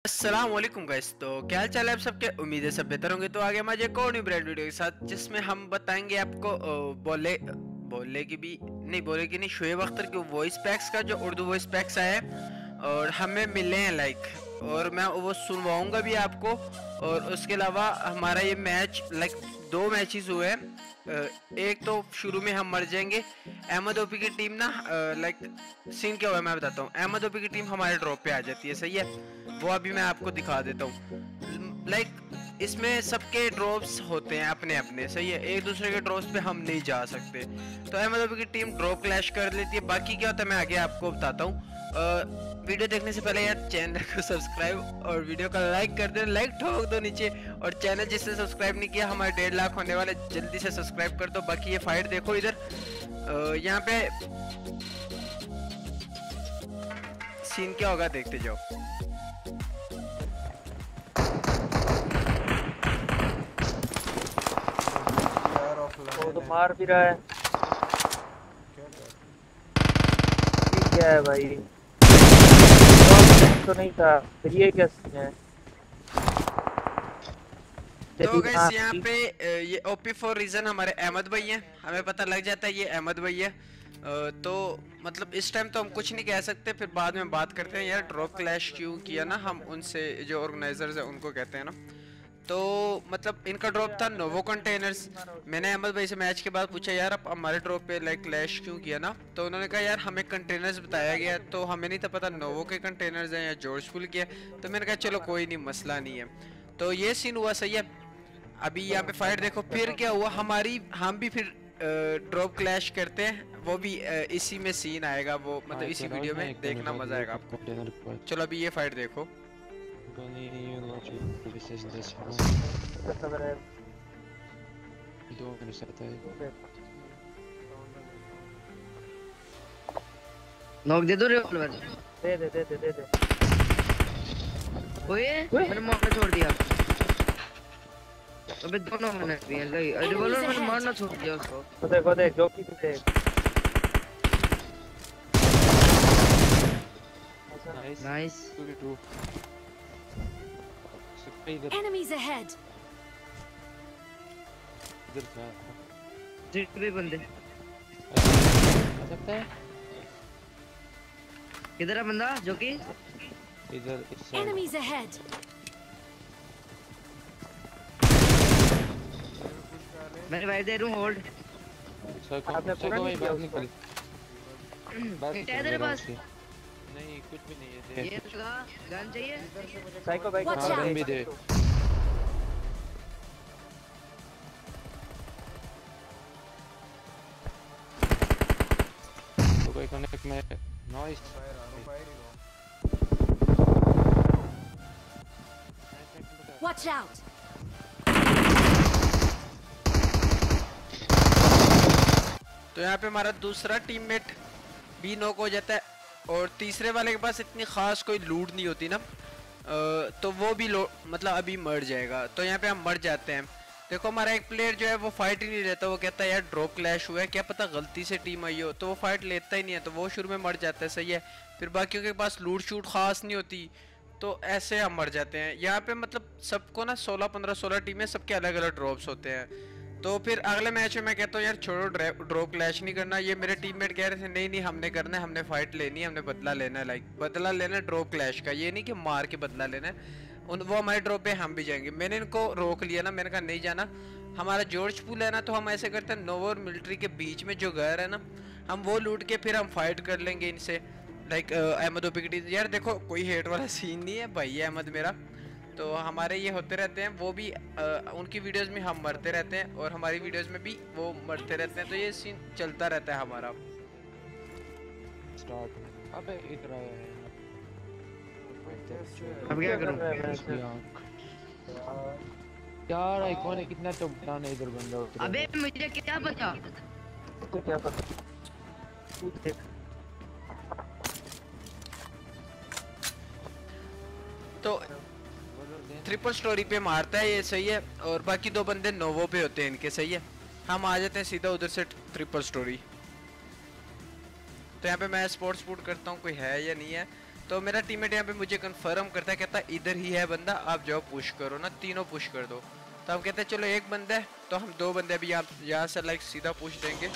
अस्सलाम वालेकुम गाइस। तो क्या हाल चाल है आप सबके? उम्मीद है सब बेहतर होंगे। तो आगे हम आज एक और न्यू ब्रांड वीडियो के साथ, जिसमें हम बताएंगे आपको बोले की भी नहीं, बोले की नहीं, शुएब अख्तर के वॉइस पैक्स का जो उर्दू वॉइस पैक्स आया है और हमें मिले हैं लाइक, और मैं वो सुनवाऊंगा भी आपको। और उसके अलावा हमारा ये मैच लाइक 2 मैचेस हुए हैं। एक तो शुरू में हम मर जाएंगे। अहमद ओपी की टीम ना लाइक सीन क्या हुआ है मैं बताता हूँ। अहमद ओपी की टीम हमारे ड्रॉप पे आ जाती है, सही है। वो अभी मैं आपको दिखा देता हूँ। लाइक इसमें सबके ड्रॉप्स होते हैं अपने अपने, सही है। एक दूसरे के ड्रॉप्स पे हम नहीं जा सकते। तो अहमद ओपी की टीम ड्रॉप क्लैश कर लेती है। बाकी क्या होता है मैं आगे आपको बताता हूँ। वीडियो देखने से पहले यार चैनल को सब्सक्राइब और वीडियो का लाइक कर दो, लाइक ठोक दो नीचे। और चैनल जिसने सब्सक्राइब नहीं किया, हमारे 1.5 लाख होने वाले, जल्दी से सब्सक्राइब कर दो। बाकी ये फाइट देखो इधर, यहाँ पे सीन क्या होगा देखते जाओ। वो तो मार भी रहा है। क्या है भाई, तो नहीं था फिर ये क्या सीन है? तो गाइस यहाँ पे ये ओपी फॉर रीजन हमारे अहमद भाई हैं। हमें पता लग जाता है ये अहमद भाई है। तो मतलब इस टाइम तो हम कुछ नहीं कह सकते, फिर बाद में बात करते हैं यार ड्रॉप क्लैश क्यों किया ना। हम उनसे जो ऑर्गेनाइजर्स है उनको कहते हैं ना। तो मतलब इनका ड्रॉप था नोवो कंटेनर्स। मैंने अहमद भाई से मैच के बाद पूछा यार आप हमारे ड्रॉप पे लाइक क्लैश क्यों किया ना। तो उन्होंने कहा यार हमें कंटेनर्स बताया गया, तो हमें नहीं था पता नोवो के कंटेनर्स हैं या जॉर्जफुल के। तो मैंने कहा चलो कोई नहीं, मसला नहीं है। तो ये सीन हुआ, सही है। अभी यहाँ पे फाइट देखो फिर क्या हुआ हमारी, हम भी फिर ड्रॉप क्लैश करते हैं। वो भी इसी में सीन आएगा, वो मतलब इसी वीडियो में देखना, मजा आएगा आपको। चलो अभी ये फाइट देखो। नॉक दे दो रिवॉल्वर। दे दे दे दे दे दे। ओए मैंने मौका छोड़ दिया। अबे दोनों मैंने दिए रिवॉल्वर, मैंने मारना छोड़ दिया उसको। तो देखो देख जो की देख। नाइस। Enemies ahead. सीट पे बंदे आ सकता है। किधर है बंदा जो कि इधर इस Enemies ahead. मैं रिवाइव दे रहा हूं। होल्ड आपने पूरा नहीं किया निकल क्या है तेरे पास? नहीं कुछ भी नहीं है। ये लगा गन चाहिए। साइको भाई Watch out. गन भी दे। तो कोई कनेक्ट में नॉइस Watch out. तो यहाँ पे हमारा दूसरा टीममेट भी नॉक हो जाता है, और तीसरे वाले के पास इतनी खास कोई लूट नहीं होती ना। तो वो भी मतलब अभी मर जाएगा। तो यहाँ पे हम मर जाते हैं। देखो हमारा एक प्लेयर जो है वो फाइट ही नहीं लेता। वो कहता है यार ड्रॉप क्लैश हुआ है, क्या पता गलती से टीम आई हो। तो वो फाइट लेता ही नहीं है, तो वो शुरू में मर जाता है, सही है। फिर बाकियों के पास लूट शूट खास नहीं होती, तो ऐसे हम मर जाते हैं। यहाँ पे मतलब सबको ना 16-15-16 टीमें, सबके अलग अलग ड्रॉप्स होते हैं। तो फिर अगले मैच में मैं कहता हूँ यार छोड़ो, ड्रॉप क्लैश नहीं करना। ये मेरे टीममेट कह रहे थे नहीं नहीं हमने करना है, हमने फाइट लेनी है, हमने बदला लेना है। लाइक बदला लेना है ड्रॉप क्लैश का, ये नहीं कि मार के बदला लेना है। वो हमारे ड्रॉप पे हम भी जाएंगे। मैंने इनको रोक लिया ना, मैंने कहा नहीं जाना। हमारा जॉर्ज पूल है ना, तो हम ऐसे करते हैं नोवो और मिलिट्री के बीच में जो घर है ना, हम वो लूट के फिर हम फाइट कर लेंगे इनसे। लाइक अहमद ओपी की टीम, यार देखो कोई हेट वाला सीन नहीं है भाई, है अहमद मेरा। तो हमारे ये होते रहते हैं, वो भी उनकी वीडियोस में हम मरते रहते हैं, और हमारी वीडियोस में भी वो मरते रहते हैं। तो ये सीन चलता रहता है हमारा। स्टार्ट। अबे इधर आया है अब क्या करूं? यार आइकॉन कितना चौकदार है इधर बंदा। अबे मुझे क्या पता, तो क्या पता तू देख। तो ट्रिपल स्टोरी पे मारता है ये, सही है। और बाकी 2 बंदे नोवो पे होते हैं इनके, सही है। हम आ जाते हैं सीधा उधर से ट्रिपल स्टोरी। तो यहाँ पे मैं स्पोर्ट्स पूट करता हूँ, कोई है या नहीं है। तो मेरा टीममेट यहाँ पे मुझे कंफर्म करता है, कहता है इधर ही है बंदा, आप जाओ पुश करो ना, तीनों पुश कर दो। तो हम कहते हैं चलो एक बंदा है, तो हम 2 बंदे अभी यहाँ से लाइक सीधा पुश देंगे।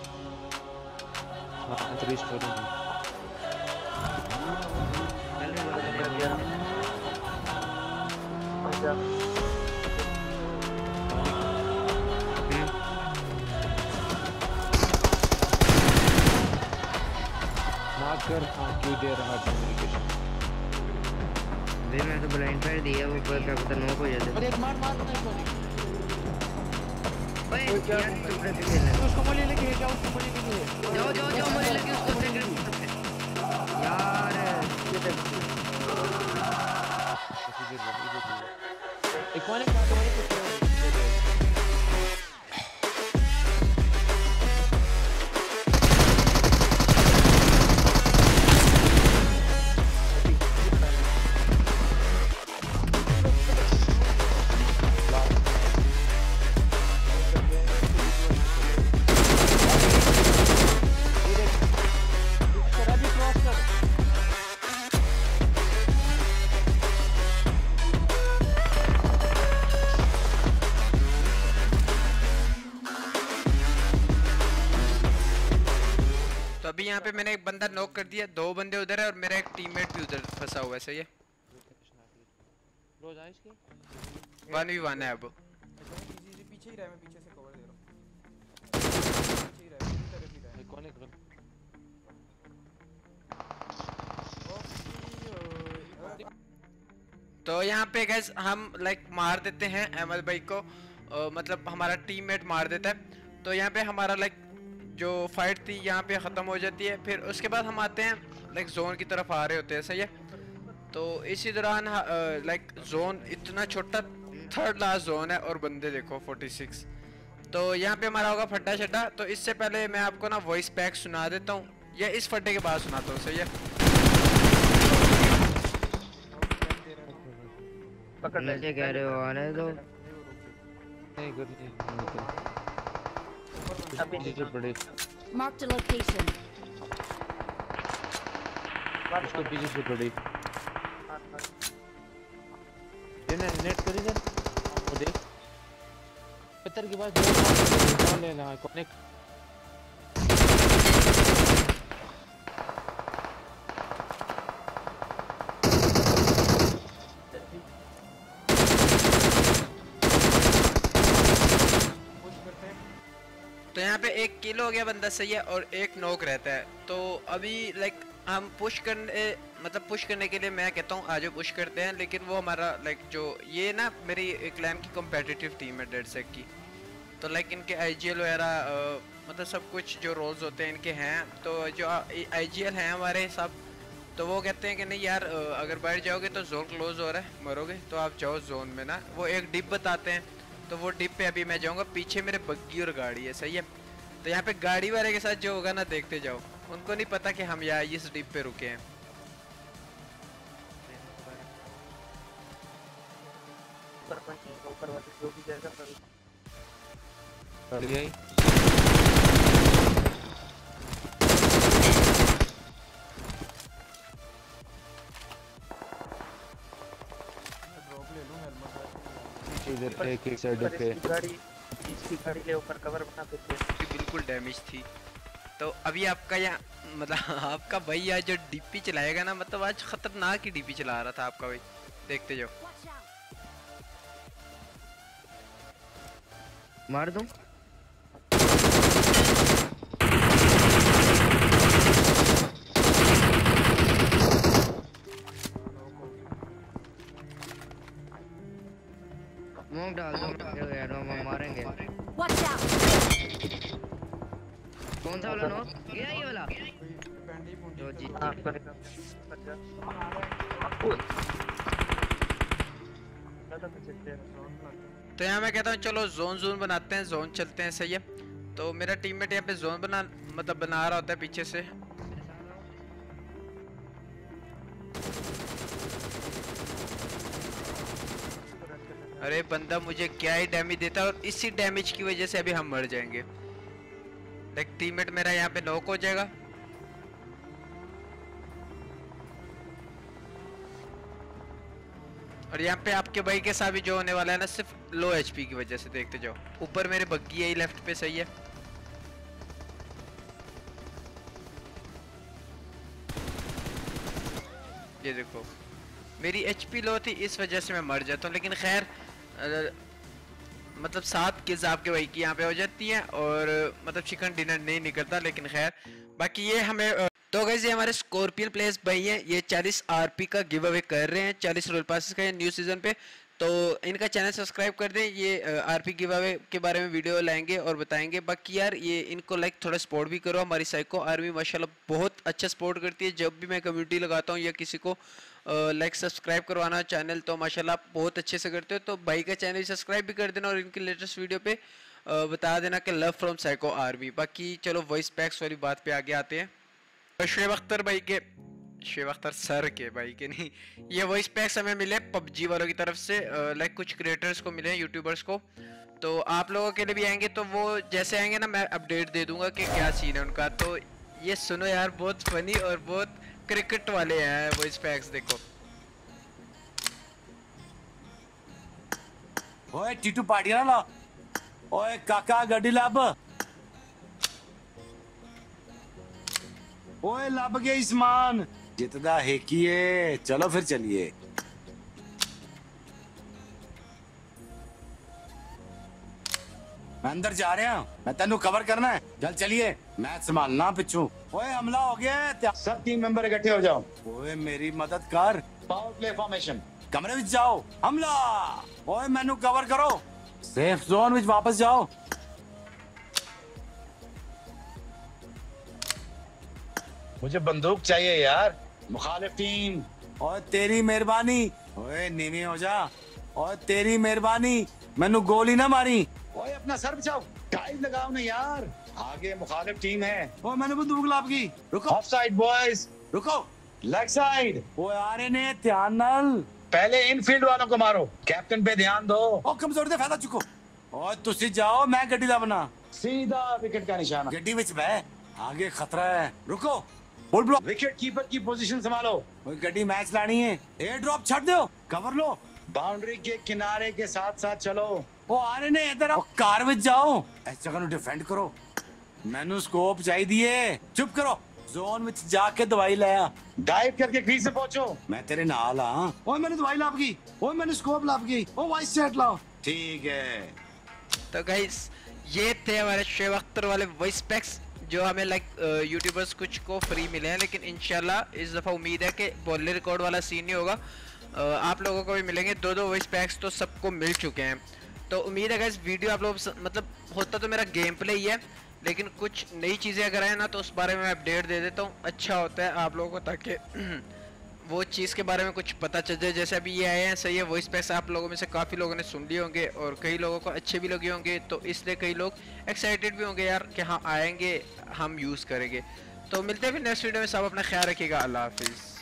कर क्यों दे रहा कम्युनिकेशन भाई मैं तो ब्लाइंड फायर दिया, वो पर क्या पता नॉक हो जाता। अरे मार नहीं कोई। ओए यार तुम रे खेलना, उसको मोली लेके जाओ, उसको मोली लेके जाओ मोली लेके उसको यार एक वाले का यहाँ पे मैंने एक बंदा नॉक कर दिया, 2 बंदे उधर है और मेरा एक टीममेट भी उधर फंसा हुआ है। सही है, 1v1 है। अब पीछे ही रहा, मैं पीछे से कवर दे रहा हूं, पीछे ही रहा, कौन है? तो यहाँ पे गाइस हम लाइक मार देते हैं अहमद भाई को, मतलब हमारा टीममेट मार देता है। तो यहाँ पे हमारा लाइक जो फाइट थी यहाँ पे ख़त्म हो जाती है। फिर उसके बाद हम आते हैं लाइक जोन की तरफ आ रहे होते हैं। सही है, तो इसी दौरान लाइक जोन इतना छोटा, 3rd लास्ट जोन है और बंदे देखो 46। तो यहाँ पे हमारा होगा फड्डा छड्डा। तो इससे पहले मैं आपको ना वॉइस पैक सुना देता हूँ, या इस फड्डे के बाद सुनाता हूँ। सही है, नीचे कह रहे हो आने दो, नहीं कर नहीं पड़े। Marked a location. उसको पीछे से पड़ी। ये नेट करी सर, वो देख पत्थर के पास कौन लेना है, कनेक्ट तो यहाँ पे 1 किल हो गया बंदा। सही है, और 1 नॉक रहता है। तो अभी लाइक हम पुश करने मतलब पुश करने के लिए मैं कहता हूँ आज पुश करते हैं। लेकिन वो हमारा लाइक जो ये ना मेरी क्लैन की कॉम्पिटिटिव टीम है डेडसेक की, तो लाइक इनके IGL वगैरह मतलब सब कुछ जो रोल्स होते हैं इनके हैं। तो जो IGL हैं हमारे सब, तो वो कहते हैं कि नहीं यार अगर बैठ जाओगे तो जोन क्लोज हो रहा है, मरोगे, तो आप जाओ जोन में ना। वो एक डिप बताते हैं, तो वो डिप पे अभी मैं जाऊंगा। पीछे मेरे बग्गी और गाड़ी है। सही है, तो यहाँ पे गाड़ी वाले के साथ जो होगा ना देखते जाओ, उनको नहीं पता कि हम यहाँ इस डिप पे रुके हैं। ऊपर वाले जो भी जाएगा कर लिया ही। इधर एक साइड पे गाड़ी, इसकी गाड़ी ले ऊपर कवर बना देते हैं। बिल्कुल डैमेज थी। तो अभी आपका यहाँ मतलब आपका भाई आज जो डीपी चलाएगा ना, मतलब आज खतरनाक ही डीपी चला रहा था आपका भाई, देखते जाओ। मार दूं मूंग डाल दो, मारेंगे। Watch out! कौन सा वाला नो? ये वाला जो जी हां करेगा। तो यहाँ मैं कहता हूँ चलो जोन बनाते हैं, जोन चलते हैं। सही है, तो मेरा टीममेट यहाँ पे जोन बना रहा होता है पीछे से। अरे बंदा मुझे क्या ही डैमेज देता है, और इसी डैमेज की वजह से अभी हम मर जाएंगे। लाइक टीममेट मेरा यहाँ पे नॉक हो जाएगा। और यहाँ पे आपके भाई के साथ भी जो होने वाला है ना, सिर्फ लो एचपी की वजह से। देखते जाओ, ऊपर मेरे बग्गी है लेफ्ट पे, सही है। ये देखो मेरी एचपी लो थी, इस वजह से मैं मर जाता हूँ। लेकिन खैर मतलब 7 किल्स आपके भाई की यहाँ पे हो जाती हैं और मतलब चिकन डिनर नहीं निकलता। लेकिन खैर बाकी ये हमें तो गाइस ये हमारे स्कॉर्पियन प्लेयर्स भाई हैं, ये 40 आरपी का गिव अवे कर रहे हैं, 40 रोल पासेस का न्यू सीजन पे। तो इनका चैनल सब्सक्राइब कर दें, ये आरपी गिव अवे के बारे में वीडियो लाएंगे और बताएंगे। बाकी यार ये इनको लाइक थोड़ा सपोर्ट भी करो, हमारी साइको आर्मी माशाल्लाह बहुत अच्छा सपोर्ट करती है। जब भी मैं कम्युनिटी लगाता हूँ या किसी को लाइक सब्सक्राइब करवाना चैनल, तो माशाल्लाह आप बहुत अच्छे से करते हो। तो भाई का चैनल सब्सक्राइब भी कर देना और इनकी लेटेस्ट वीडियो पे बता देना कि लव फ्रॉम साइको आर्मी। बाकी चलो वॉइस पैक्स वाली बात पे आगे आते हैं। शुएब अख्तर भाई के, शुएब अख्तर सर के भाई के नहीं, ये वॉइस पैक्स हमें मिले पबजी वालों की तरफ से, लाइक कुछ क्रिएटर्स को मिले, यूट्यूबर्स को। तो आप लोगों के लिए भी आएंगे, तो वो जैसे आएंगे ना मैं अपडेट दे दूंगा कि क्या सीन है उनका। तो ये सुनो यार, बहुत फनी और बहुत क्रिकेट वाले हैं वॉइस पैक्स। देखो ओए टीटू पार्टी ना ला, ओए काका गड्डी लब, ओए लब गया ईस्मान जितना हेकिए। चलो फिर चलिए। मैं अंदर जा रहा हूँ, मैं तेनू कवर करना है। चल चलिए, मैच संभालना पिछू। ओए हमला हो गया है, सब टीम मेंबर इकट्ठे हो जाओ। ओए मेरी मदद कर, पावर प्ले फॉर्मेशन, कमरे में जाओ, हमला। ओए मैनू कवर करो, सेफ जोन में वापस जाओ। मुझे बंदूक चाहिए यार, मुखालिफ टीम। ओए तेरी मेहरबानी, ओए नीवी हो जा। ओए तेरी मेहरबानी, मैनू गोली ना मारी। ओए अपना सर बचाओ, टाइम लगाओ ना यार, आगे मुखालिफ टीम है। ओए मैंने बंदूक लाभ की, रुको। ऑफ साइड बॉयज, रुको। Leg side. ओए आ रहे ने, ध्यान नाल। पहले इनफील्ड वालों को मारो, कैप्टन पे ध्यान दो। ओ कमजोर दे फायदा चुको। ओए तुसी जाओ, मैं गड्डी लावना, सीधा विकेट का निशाना। गड्डी विच बह, आगे खतरा है, रुको। फुल ब्लॉक, विकेट कीपर की पोजीशन संभालो। गड्डी मैच लानी है, एयर ड्रॉप छੱਡ दो, कवर लो, बाउंड्री के किनारे के साथ साथ चलो। ओ आ रहे ने इधर, कार में जाओ, इस जगह डिफेंड करो। मैनू स्कोप चाहिए। चुप करो, जोन में जाके दवाई लाया, डाइव करके क्रीज से पहुंचो। मैं तेरे नाल हां। ओए मैंने दवाई लाभ की, ओए मैंने स्कोप लाभ की। ओ वाइस सेट लाओ, ठीक है। तो गाइस ये थे हमारे शुएब अख्तर वाले वॉइस पैक्स, जो हमें लाइक यूट्यूबर्स कुछ को फ्री मिले हैं। लेकिन इंशाल्लाह इस दफ़ा उम्मीद है कि बॉलर रिकॉर्ड वाला सीन नहीं होगा, आप लोगों को भी मिलेंगे। 2-2 वॉइस पैक्स तो सबको मिल चुके हैं। तो उम्मीद है गाइस वीडियो आप लोग मतलब होता तो मेरा गेम प्ले ही है, लेकिन कुछ नई चीज़ें अगर आए ना तो उस बारे में मैं अपडेट दे देता हूँ। अच्छा होता है आप लोगों को, ताकि वो चीज़ के बारे में कुछ पता चल जाए। जैसे अभी ये आए हैं, सही है, वॉइस पैक्स आप लोगों में से काफ़ी लोगों ने सुन लिए होंगे और कई लोगों को अच्छे भी लगे होंगे, तो इसलिए कई लोग एक्साइटेड भी होंगे यार कि हाँ आएंगे, हम यूज़ करेंगे। तो मिलते हैं फिर नेक्स्ट वीडियो में, सब अपना ख्याल रखिएगा, अल्लाह हाफिज़।